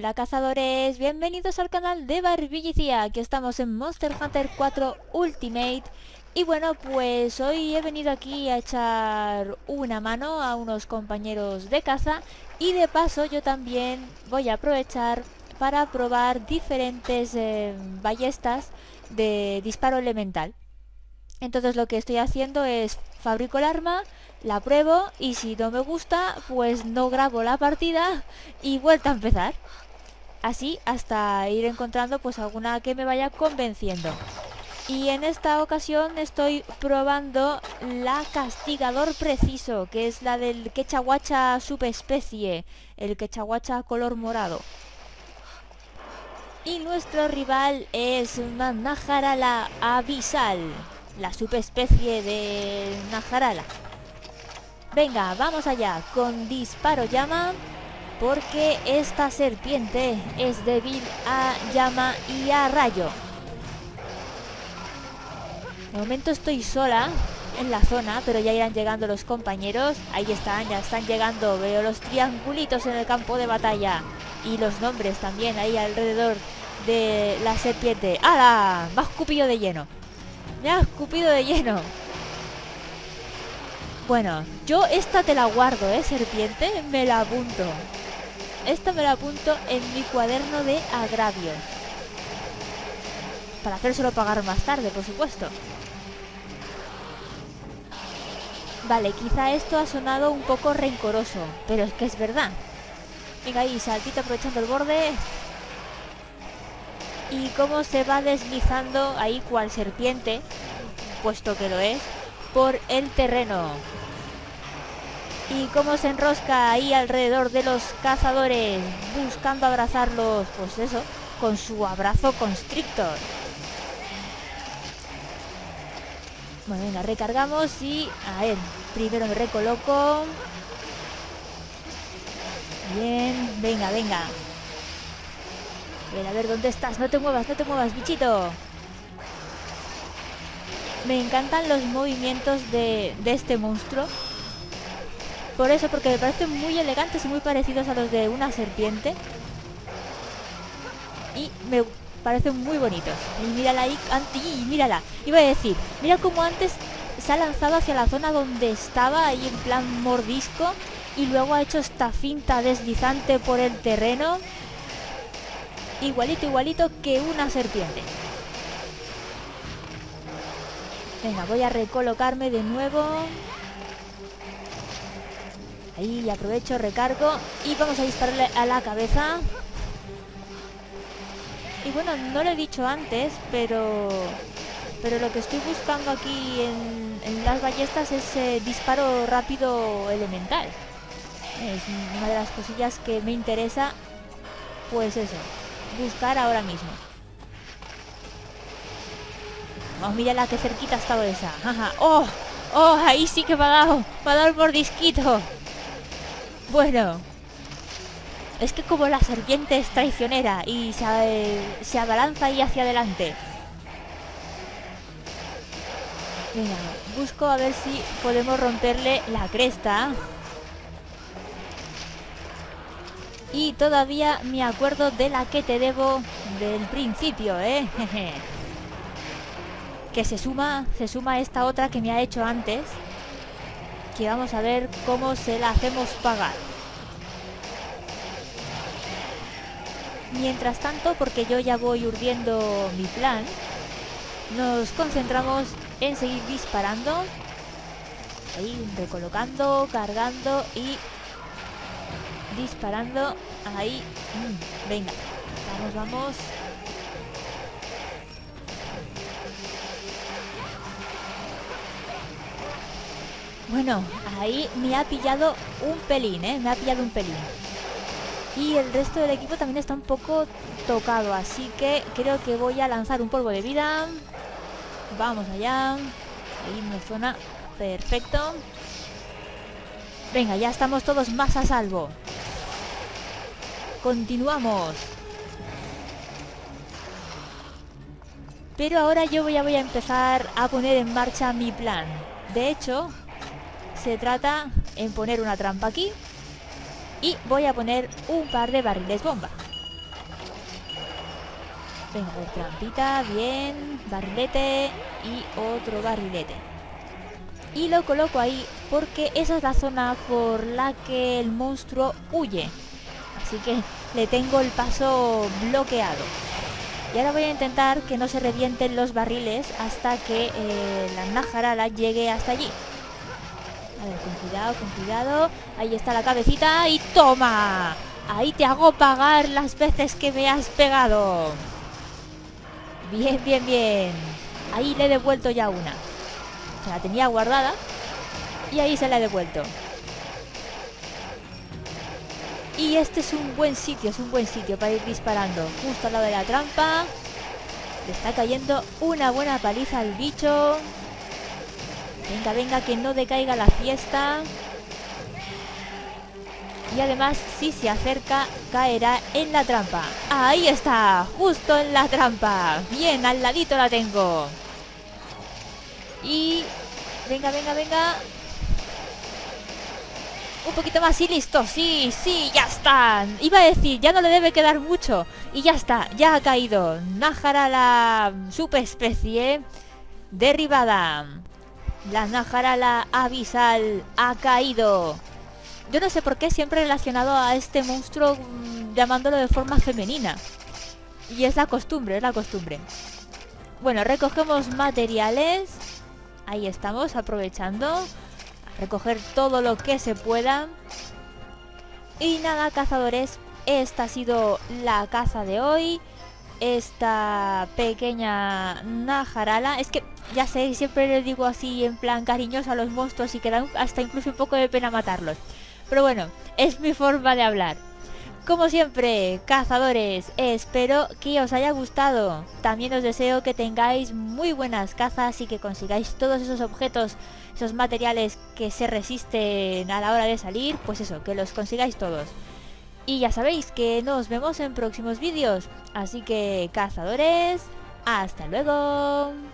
Hola cazadores, bienvenidos al canal de Barbillicia. Aquí estamos en Monster Hunter 4 Ultimate. Y bueno, pues hoy he venido aquí a echar una mano a unos compañeros de caza. Y de paso yo también voy a aprovechar para probar diferentes ballestas de disparo elemental. Entonces lo que estoy haciendo es fabrico el arma, la pruebo y si no me gusta, pues no grabo la partida y vuelta a empezar. Así hasta ir encontrando pues alguna que me vaya convenciendo. Y en esta ocasión estoy probando la castigador preciso, que es la del quechahuacha subespecie, el quechahuacha color morado. Y nuestro rival es una Najarala abisal, la subespecie de Najarala. Venga, vamos allá, con disparo llama, porque esta serpiente es débil a llama y a rayo. De momento estoy sola en la zona, pero ya irán llegando los compañeros. Ahí están, ya están llegando, veo los triangulitos en el campo de batalla. Y los nombres también ahí alrededor de la serpiente. ¡Hala! Me ha escupido de lleno. Me ha escupido de lleno. Bueno, yo esta te la guardo, serpiente. Me la apunto. Esta me la apunto en mi cuaderno de agravios. Para hacérselo pagar más tarde, por supuesto. Vale, quizá esto ha sonado un poco rencoroso, pero es que es verdad. Venga ahí, saltito aprovechando el borde. Y cómo se va deslizando ahí cual serpiente, puesto que lo es, por el terreno. Y cómo se enrosca ahí alrededor de los cazadores, buscando abrazarlos, pues eso, con su abrazo constrictor. Bueno, venga, recargamos y... a ver, primero me recoloco. Bien, venga, venga. A ver, ¿dónde estás? No te muevas, bichito. Me encantan los movimientos de este monstruo. Por eso, porque me parecen muy elegantes y muy parecidos a los de una serpiente. Y me parecen muy bonitos. Y mírala ahí, mírala. Iba a decir, mira cómo antes se ha lanzado hacia la zona donde estaba, ahí en plan mordisco. Y luego ha hecho esta finta deslizante por el terreno. Igualito, igualito que una serpiente. Venga, voy a recolocarme de nuevo. Ahí aprovecho, recargo y vamos a dispararle a la cabeza. Y bueno, no lo he dicho antes, pero lo que estoy buscando aquí en las ballestas es disparo rápido elemental. Es una de las cosillas que me interesa, pues eso, buscar ahora mismo. Vamos, mírala que cerquita ha estado esa. Ajá. ¡Oh! ¡Oh! Ahí sí que me ha dado el mordisquito. Bueno, es que como la serpiente es traicionera y se abalanza ahí hacia adelante. Venga, busco a ver si podemos romperle la cresta. Y todavía me acuerdo de la que te debo del principio, Que se suma esta otra que me ha hecho antes. Que vamos a ver cómo se la hacemos pagar. Mientras tanto, porque yo ya voy urdiendo mi plan, nos concentramos en seguir disparando. Ahí, recolocando, cargando y disparando. Ahí, venga, vamos. Bueno, ahí me ha pillado un pelín, Y el resto del equipo también está un poco tocado, así que creo que voy a lanzar un polvo de vida. Vamos allá. Ahí me suena perfecto. Venga, ya estamos todos más a salvo. Continuamos. Pero ahora yo voy a empezar a poner en marcha mi plan. De hecho, se trata en poner una trampa aquí. Y voy a poner un par de barriles bomba. Venga, a ver, trampita, bien. Barrilete y otro barrilete. Y lo coloco ahí porque esa es la zona por la que el monstruo huye. Así que le tengo el paso bloqueado. Y ahora voy a intentar que no se revienten los barriles hasta que la Najarala llegue hasta allí. A ver, con cuidado, con cuidado. Ahí está la cabecita y ¡toma! Ahí te hago pagar las veces que me has pegado. Bien, bien, bien. Ahí le he devuelto ya una. O sea, la tenía guardada y ahí se la he devuelto. Y este es un buen sitio para ir disparando. Justo al lado de la trampa. Le está cayendo una buena paliza al bicho. Venga, venga, que no decaiga la fiesta. Y además, si se acerca, caerá en la trampa. ¡Ahí está! Justo en la trampa. Bien, al ladito la tengo. Y... venga, venga, venga. Un poquito más y listo. Sí, sí, ya está. Iba a decir, ya no le debe quedar mucho. Y ya está, ya ha caído. Najarala subespecie derribada. La Najarala abisal ha caído. Yo no sé por qué siempre he relacionado a este monstruo llamándolo de forma femenina. Y es la costumbre, es la costumbre. Bueno, recogemos materiales. Ahí estamos, aprovechando a recoger todo lo que se pueda. Y nada, cazadores, esta ha sido la caza de hoy. Esta pequeña Najarala. Es que, ya sé, siempre les digo así en plan cariñoso a los monstruos y que dan hasta incluso un poco de pena matarlos. Pero bueno, es mi forma de hablar. Como siempre, cazadores, espero que os haya gustado. También os deseo que tengáis muy buenas cazas y que consigáis todos esos objetos, esos materiales que se resisten a la hora de salir. Pues eso, que los consigáis todos. Y ya sabéis que nos vemos en próximos vídeos. Así que, cazadores, ¡hasta luego!